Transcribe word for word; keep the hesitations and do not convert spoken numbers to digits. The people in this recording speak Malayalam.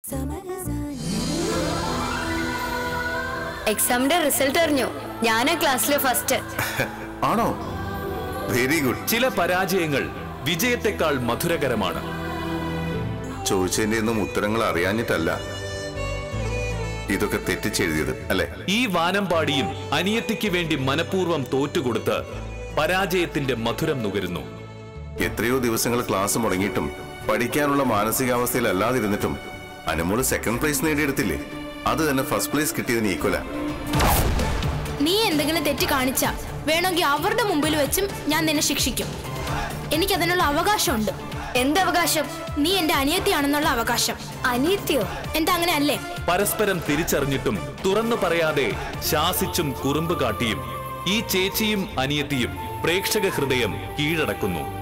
എക്സാമിന്റെ റിസൾട്ട് അറിഞ്ഞു. ഞാനാ ക്ലാസ്സിലെ ഫസ്റ്റ്. ആണോ? Very good. ചില പരാജയങ്ങൾ വിജയത്തെക്കാൾ മധുരകരമാണ്. ചോദിച്ചതിന്റെ ഒന്നും ഉത്തരങ്ങൾ അറിയാഞ്ഞിട്ടല്ല ഇതൊക്കെ തെറ്റിച്ചെഴുതിയത്, അല്ലെ? ഈ വാനമ്പാടിയും അനിയത്തിക്ക് വേണ്ടി മനഃപൂർവ്വം തോറ്റുകൊടുത്ത് പരാജയത്തിന്റെ മധുരം നുകരുന്നു. എത്രയോ ദിവസങ്ങൾ ക്ലാസ് മുടങ്ങിയിട്ടും പഠിക്കാനുള്ള മാനസികാവസ്ഥയിൽ അല്ലാതിരുന്നിട്ടും അനുമോള് സെക്കൻഡ് പ്രൈസ് നേടിയെടുത്തില്ലേ? അത് തന്നെ ഫസ്റ്റ് പ്രൈസ് കിട്ടിയതിന് ഈക്വലാ. നീ എന്തെങ്കിലും തെറ്റ് കാണിച്ച വേണമെങ്കിൽ അവരുടെ മുമ്പിൽ വെച്ചും ഞാൻ നിന്നെ ശിക്ഷിക്കും. എനിക്കതിനുള്ള അവകാശമുണ്ട്. എന്ത് അവകാശം? നീ എന്റെ അനിയത്തിയാണെന്നുള്ള അവകാശം. അനിയത്തിയോ? എന്താ അങ്ങനെ അല്ലേ? പരസ്പരം തിരിച്ചറിഞ്ഞിട്ടും തുറന്നു പറയാതെ ശാസിച്ചും കുറുമ്പ് കാട്ടിയും ഈ ചേച്ചിയും അനിയത്തിയും പ്രേക്ഷക ഹൃദയം കീഴടക്കുന്നു.